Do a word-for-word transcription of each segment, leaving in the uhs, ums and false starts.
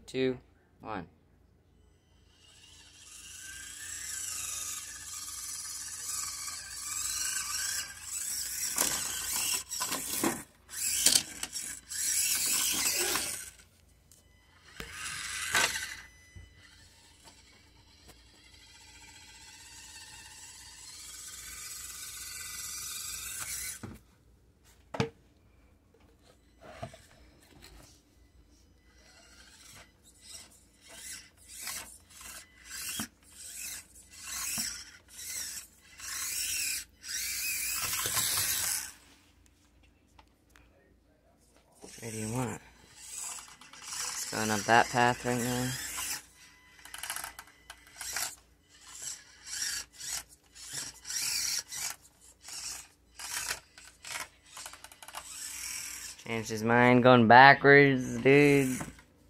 two, one. Where do you want? It's going up that path right now. Changed his mind, going backwards, dude.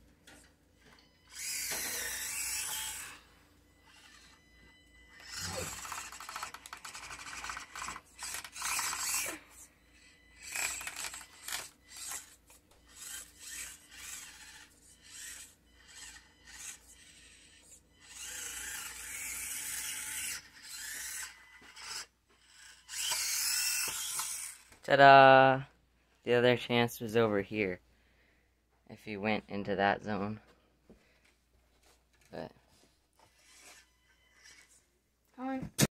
Ta-da! The other chance was over here, if he went into that zone. But...